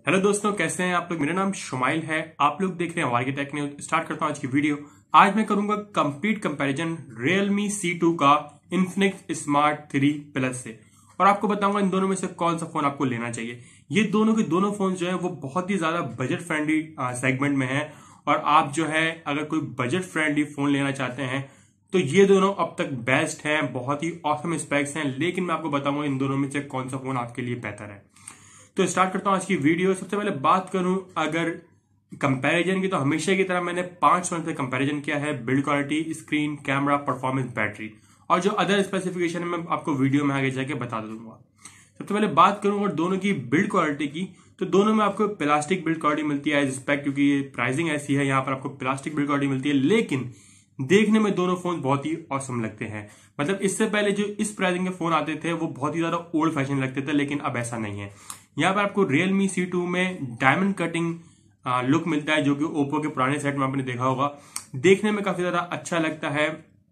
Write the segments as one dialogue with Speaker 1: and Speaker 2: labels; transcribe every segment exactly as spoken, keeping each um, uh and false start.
Speaker 1: Hello दोस्तों, कैसे हैं आप लोग। मेरा नाम शुमाइल है, आप लोग देख रहे हैं वाई टेक न्यूज। स्टार्ट करता हूं आज की वीडियो। आज मैं करूंगा complete comparison Realme C two का Infinix Smart थ्री प्लस से, और आपको बताऊंगा इन दोनों में से कौन सा फोन आपको लेना चाहिए। ये दोनों के दोनों फोन जो है वो बहुत ही ज्यादा बजट फ्रेंडली सेगमेंट में है, और आप जो है अगर कोई बजट फ्रेंडली फोन लेना चाहते हैं तो ये दोनों अब तक बेस्ट हैं। बहुत ही ऑसम स्पेक्स हैं, लेकिन मैं आपको बताऊंगा इन दोनों में से कौन सा फोन आपके लिए बेहतर है। तो स्टार्ट करता हूं आज की वीडियो। सबसे पहले बात करूं अगर कंपैरिजन की, तो हमेशा की तरह मैंने पांच फोन से कंपैरिजन किया है: build quality, screen, camera, performance, battery, और जो अदर स्पेसिफिकेशन है मैं आपको वीडियो में आगे जाके बता दूंगा। सबसे पहले बात करूं अगर दोनों की बिल्ड क्वालिटी की, तो दोनों में आपको प्लास्टिक बिल्ड क्वालिटी मिलती है एज स्पेक्ट, क्योंकि ये प्राइसिंग ऐसी है, यहाँ पर आपको प्लास्टिक बिल्ड क्वालिटी मिलती है। लेकिन देखने में दोनों फोन बहुत ही ऑसम लगते हैं। मतलब इससे पहले जो इस प्राइसिंग के फोन आते थे वो बहुत ही ज्यादा ओल्ड फैशन लगते थे, लेकिन अब ऐसा नहीं है। यहाँ पर आपको Realme सी टू में डायमंड कटिंग लुक मिलता है, जो कि ओप्पो के पुराने सेट में आपने देखा होगा। देखने में काफी ज्यादा अच्छा लगता है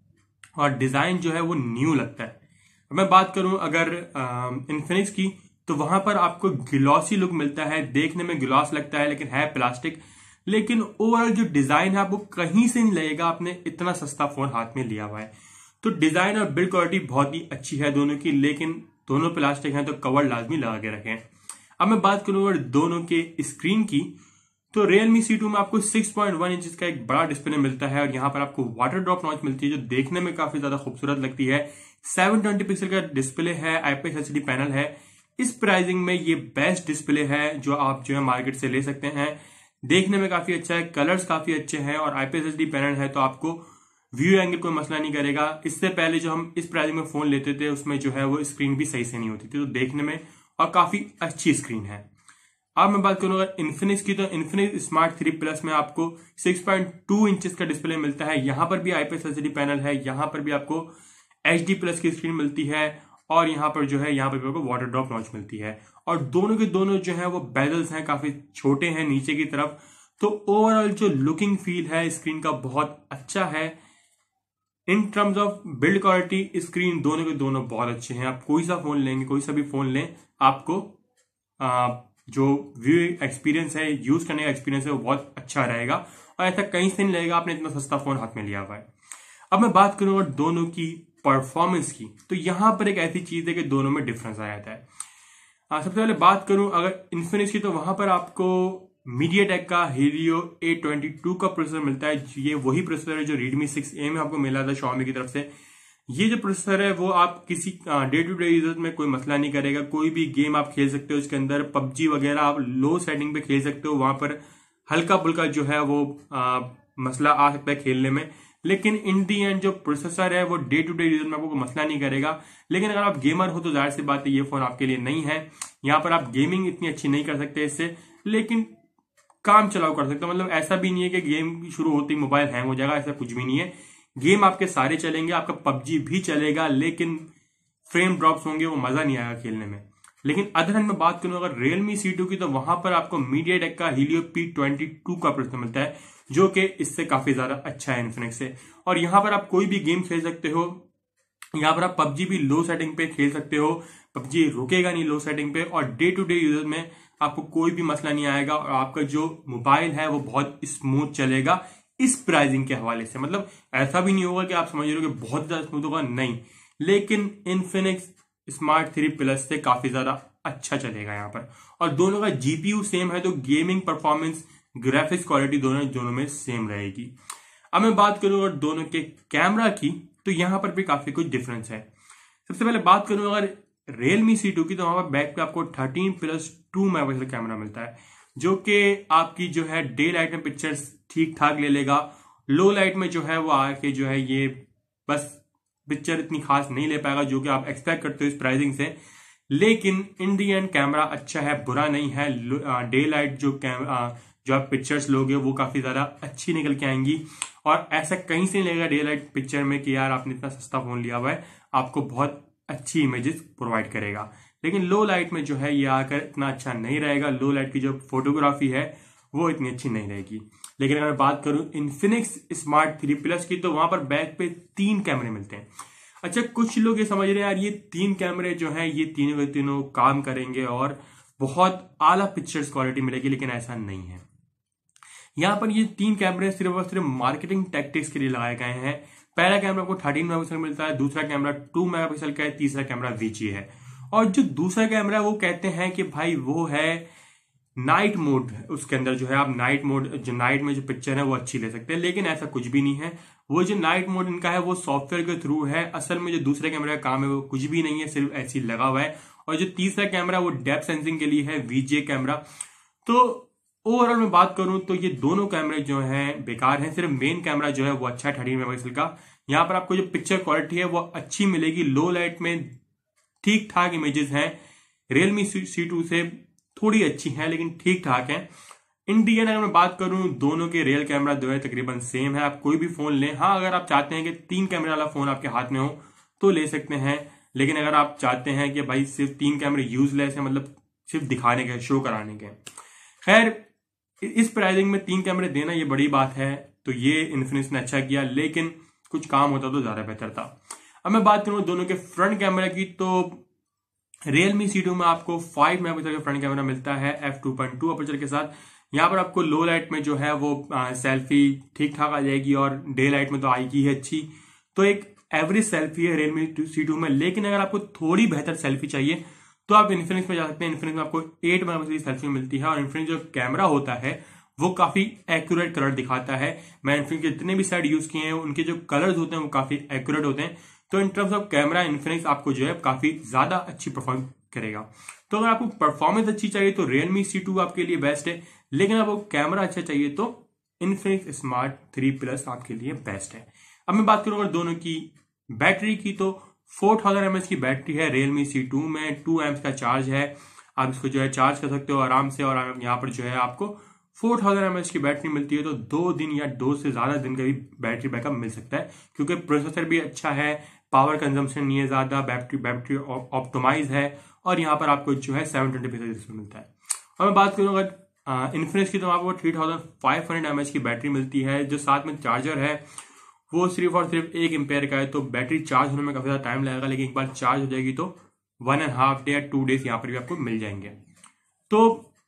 Speaker 1: और डिजाइन जो है वो न्यू लगता है। मैं बात करूं अगर इन्फिनिक्स की, तो वहां पर आपको ग्लॉसी लुक मिलता है। देखने में ग्लॉस लगता है लेकिन है प्लास्टिक। लेकिन ओवरऑल जो डिजाइन है आपको कहीं से नहीं लगेगा आपने इतना सस्ता फोन हाथ में लिया हुआ है। तो डिजाइन और बिल्ड क्वालिटी बहुत ही अच्छी है दोनों की, लेकिन दोनों प्लास्टिक हैं तो कवर लाजमी लगा के रखें। अब मैं बात करूं अगर दोनों के स्क्रीन की, तो Realme सी टू में आपको सिक्स पॉइंट वन इंच का एक बड़ा डिस्प्ले मिलता है, और यहाँ पर आपको वाटर ड्रॉप नॉच मिलती है जो देखने में काफी ज्यादा खूबसूरत लगती है। सेवन ट्वेंटी पिक्सल का डिस्प्ले है, आईपीएस एलसीडी पैनल है। इस प्राइसिंग में ये बेस्ट डिस्प्ले है जो आप जो है मार्केट से ले सकते हैं। देखने में काफी अच्छा है, कलर्स काफी अच्छे हैं, और आईपीएस एलसीडी पैनल है तो आपको व्यू एंगल कोई मसला नहीं करेगा। इससे पहले जो हम इस प्राइसिंग में फोन लेते थे उसमें जो है वो स्क्रीन भी सही से नहीं होती थी, तो देखने में और काफी अच्छी स्क्रीन है। अब मैं बात करूं अगर इन्फिनिक्स की, तो इन्फिनिक्स स्मार्ट थ्री प्लस में आपको सिक्स पॉइंट टू इंचेस का डिस्प्ले मिलता है। यहां पर भी आईपीएस एलसीडी पैनल है, यहां पर भी आपको एचडी प्लस की स्क्रीन मिलती है, और यहां पर जो है यहां पर भी आपको वाटर ड्रॉप नॉच मिलती है। और दोनों के दोनों जो है वो बेजल्स हैं, काफी छोटे हैं नीचे की तरफ। तो ओवरऑल जो लुकिंग फील है स्क्रीन का बहुत अच्छा है। In terms of build quality, screen, दोनों के दोनों बहुत अच्छे हैं। आप कोई सा फोन लेंगे, कोई सा भी फोन लें, आपको आ, जो व्यू एक्सपीरियंस है, यूज करने का एक्सपीरियंस है, वो बहुत अच्छा रहेगा, और ऐसा कहीं से नहीं लगेगा आपने इतना सस्ता फोन हाथ में लिया हुआ है। अब मैं बात करूं अगर दोनों की परफॉर्मेंस की, तो यहां पर एक ऐसी चीज है कि दोनों में डिफरेंस आ जाता है। आ, सबसे पहले बात करूं अगर इन्फिनिक्स की, तो वहां पर आपको मीडियाटेक का हीलियो ए ट्वेंटी टू का प्रोसेसर मिलता है। ये वही प्रोसेसर है जो Redmi सिक्स ए में आपको मिला था Xiaomi की तरफ से। ये जो प्रोसेसर है वो आप किसी डे टू डे यूजर में कोई मसला नहीं करेगा। कोई भी गेम आप खेल सकते हो इसके अंदर, पबजी वगैरह आप लो सेटिंग पे खेल सकते हो, वहां पर हल्का फुल्का जो है वो आ, मसला आ सकता है खेलने में। लेकिन इन दी एंड जो प्रोसेसर है वो डे टू डे यूजर में आपको कोई मसला नहीं करेगा। लेकिन अगर आप गेमर हो तो जाहिर सी बात है ये फोन आपके लिए नहीं है। यहाँ पर आप गेमिंग इतनी अच्छी नहीं कर सकते इससे, लेकिन काम चलाओ कर सकते हो। मतलब ऐसा भी नहीं है कि गेम शुरू होते ही मोबाइल हैंग हो जाएगा, ऐसा कुछ भी नहीं है। गेम आपके सारे चलेंगे, आपका पबजी भी चलेगा, लेकिन फ्रेम ड्रॉप्स होंगे, वो मजा नहीं आएगा खेलने में। लेकिन अदर हैंड में बात करूं अगर Realme सी टू की, तो वहां पर आपको मीडियाटेक का हीलियो पी ट्वेंटी टू का प्रोसेसर मिलता है, जो कि इससे काफी ज्यादा अच्छा है इन्फिनिक्स से। और यहां पर आप कोई भी गेम खेल सकते हो। यहाँ पर आप पबजी भी लो सेटिंग पे खेल सकते हो, पबजी रुकेगा नहीं लो सेटिंग पे, और डे टू डे यूजर में आपको कोई भी मसला नहीं आएगा, और आपका जो मोबाइल है वो बहुत स्मूथ चलेगा इस प्राइसिंग के हवाले से। मतलब ऐसा भी नहीं होगा कि आप समझ रहे हो कि बहुत ज्यादा स्मूथ होगा, नहीं। लेकिन इन्फिनिक्स स्मार्ट थ्री प्लस से काफी ज्यादा अच्छा चलेगा यहाँ पर। और दोनों का जीपीयू सेम है, तो गेमिंग परफॉर्मेंस, ग्राफिक्स क्वालिटी दोनों दोनों में सेम रहेगी। अब मैं बात करूं अगर दोनों के कैमरा की, तो यहां पर भी काफी कुछ डिफरेंस है। सबसे पहले बात करूं अगर Realme सी टू की, तो वहां पर बैक पे आपको thirteen plus two megapixel camera मिलता है, जो कि आपकी जो है डे लाइट में पिक्चर्स ठीक ठाक ले लेगा। लो लाइट में जो है वो आके जो है ये बस पिक्चर इतनी खास नहीं ले पाएगा, जो कि आप एक्सपेक्ट करते हो इस प्राइसिंग से। लेकिन इन दी एंड कैमरा अच्छा है, बुरा नहीं है। डे लाइट जो कैमरा जो आप पिक्चर्स लोगे वो काफी ज्यादा अच्छी निकल के आएंगी, और ऐसा कहीं से नहीं लगेगा डे लाइट पिक्चर में कि यार आपने इतना सस्ता फोन लिया हुआ है, आपको बहुत अच्छी इमेजेस प्रोवाइड करेगा। लेकिन लो लाइट में जो है ये आकर इतना अच्छा नहीं रहेगा। लो लाइट की जो फोटोग्राफी है वो इतनी अच्छी नहीं रहेगी। लेकिन अगर बात करूं इन्फिनिक्स स्मार्ट थ्री प्लस की, तो वहां पर बैक पे तीन कैमरे मिलते हैं। अच्छा, कुछ लोग ये समझ रहे हैं यार ये तीन कैमरे जो हैं ये तीनों के तीनों काम करेंगे और बहुत आला पिक्चर्स क्वालिटी मिलेगी, लेकिन ऐसा नहीं है। यहाँ पर ये तीन कैमरे सिर्फ और सिर्फ मार्केटिंग टैक्टिक्स के लिए लगाए गए हैं। पहला कैमरा आपको थर्टीन मेगापिक्सल मिलता है, दूसरा कैमरा टू मेगापिक्सल का है, तीसरा कैमरा वीजी है। और जो दूसरा कैमरा है वो कहते हैं कि भाई वो है नाइट मोड, उसके अंदर जो है आप नाइट मोड, जो नाइट में जो पिक्चर है वो अच्छी ले सकते हैं, लेकिन ऐसा कुछ भी नहीं है। वो जो नाइट मोड इनका है वो सॉफ्टवेयर के थ्रू है, असल में जो दूसरे कैमरे का काम है वो कुछ भी नहीं है, सिर्फ ऐसे ही लगा हुआ है। और जो तीसरा कैमरा वो डेप्थ सेंसिंग के लिए है, वीजे कैमरा। तो ओवरऑल मैं बात करूं तो ये दोनों कैमरे जो हैं बेकार हैं, सिर्फ मेन कैमरा जो है वो अच्छा है थर्टीन मेगापिक्सल का। यहाँ पर आपको जो पिक्चर क्वालिटी है वो अच्छी मिलेगी, लो लाइट में ठीक ठाक इमेजेस हैं। रियलमी सी टू से थोड़ी अच्छी है लेकिन ठीक ठाक है। इंडियन अगर मैं बात करूं, दोनों के रियल कैमरा जो है तकरीबन सेम है, आप कोई भी फोन लें। हाँ, अगर आप चाहते हैं कि तीन कैमरे वाला फोन आपके हाथ में हो तो ले सकते हैं, लेकिन अगर आप चाहते हैं कि भाई सिर्फ तीन कैमरे यूजलेस है, मतलब सिर्फ दिखाने के, शो कराने के, खैर इस प्राइसिंग में तीन कैमरे देना ये बड़ी बात है, तो ये इन्फिनिक्स ने अच्छा किया, लेकिन कुछ काम होता तो ज्यादा बेहतर था। अब मैं बात करूं दोनों के फ्रंट कैमरा की, तो रियलमी सी टू में आपको फाइव मेगापिक्सल का फ्रंट कैमरा मिलता है F two point two aperture के साथ। यहाँ पर आपको लो लाइट में जो है वो आ, सेल्फी ठीक ठाक आ जाएगी, और डे लाइट में तो आएगी ही अच्छी। तो एक एवरेज सेल्फी है रियलमी सी टू में, लेकिन अगर आपको थोड़ी बेहतर सेल्फी चाहिए तो आप इन्फिनिक्स में जा सकते हैं। इन्फिनिक्स में आपको एट मेगापिक्सल की सेल्फी मिलती है, और इन्फिनिक्स जो कैमरा होता है वो काफी एक्यूरेट कलर दिखाता है। मैं इन्फिनिक्स के जितने भी सेट यूज किए हैं उनके जो कलर्स होते हैं वो काफी एक्यूरेट होते हैं। तो in terms of camera Infinix आपको जो है काफी ज्यादा अच्छी परफॉर्म करेगा। तो अगर आपको परफॉर्मेंस अच्छी चाहिए तो रियलमी सी टू आपके लिए बेस्ट है, लेकिन आपको कैमरा अच्छा चाहिए तो इन्फिनिक्स स्मार्ट थ्री प्लस आपके लिए बेस्ट है। अब मैं बात करूंगा दोनों की बैटरी की, तो फोर थाउजेंड एमएच की बैटरी है रियलमी सी टू में, टू एम्स का चार्ज है, आप इसको जो है चार्ज कर सकते हो आराम से। और यहाँ पर जो है आपको फोर थाउजेंड एमएच की बैटरी मिलती है, तो दो दिन या दो से ज्यादा दिन का भी बैटरी बैकअप मिल सकता है, क्योंकि प्रोसेसर भी अच्छा है, पावर कंजम्पशन नहीं है ज्यादा, बैटरी बैटरी ऑप्टिमाइज है, और यहाँ पर आपको जो है सेवन ट्वेंटी पिक्सल मिलता है। और मैं बात करूँ अगर इन्फिनिक्स की, तो आपको three thousand five hundred mAh की बैटरी मिलती है। जो साथ में चार्जर है वो सिर्फ और सिर्फ एक एम्पेयर का है, तो बैटरी चार्ज होने में काफी ज्यादा टाइम लगेगा, लेकिन एक बार चार्ज हो जाएगी तो वन एंड हाफ डे या टू डेज यहाँ पर भी आपको मिल जाएंगे। तो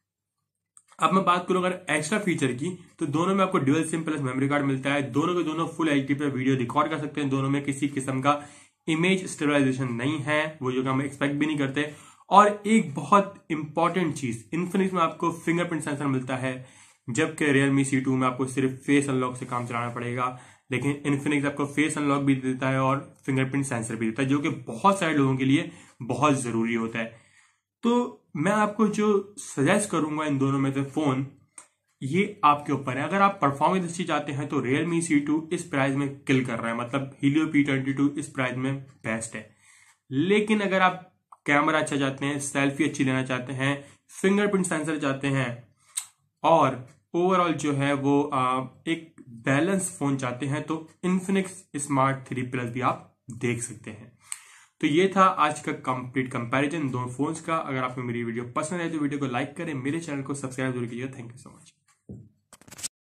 Speaker 1: अब मैं बात करूं अगर एक्स्ट्रा फीचर की, तो दोनों में आपको dual SIM plus memory card मिलता है। दोनों के दोनों फुल एचडी पे वीडियो रिकॉर्ड कर सकते हैं। दोनों में किसी किस्म का इमेज स्टेबलाइजेशन नहीं है, वो जो हम एक्सपेक्ट भी नहीं करते। और एक बहुत इंपॉर्टेंट चीज, इन्फिनिक्स में आपको फिंगरप्रिंट सेंसर मिलता है, जबकि रियलमी सी टू में आपको सिर्फ फेस अनलॉक से काम चलाना पड़ेगा। लेकिन इन्फिनिक्स आपको फेस अनलॉक भी देता है और फिंगरप्रिंट सेंसर भी देता है, जो कि बहुत सारे लोगों के लिए बहुत जरूरी होता है। तो मैं आपको जो सजेस्ट करूंगा इन दोनों में से फोन, ये आपके ऊपर है। अगर आप परफॉर्मेंस अच्छी चाहते हैं तो रियलमी सी टू इस प्राइस में किल कर रहा है, मतलब हीलियो पी ट्वेंटी टू इस प्राइस में बेस्ट है। लेकिन अगर आप कैमरा अच्छा चाहते हैं, सेल्फी अच्छी लेना चाहते हैं, फिंगरप्रिंट सेंसर चाहते हैं, और ओवरऑल जो है वो आ, एक बैलेंस फोन चाहते हैं, तो इन्फिनिक्स स्मार्ट थ्री प्लस भी आप देख सकते हैं। तो ये था आज का कंप्लीट कंपैरिजन दोनों फोन्स का। अगर आपको मेरी वीडियो पसंद है तो वीडियो को लाइक करें, मेरे चैनल को सब्सक्राइब जरूर कीजिए। Thank you so much.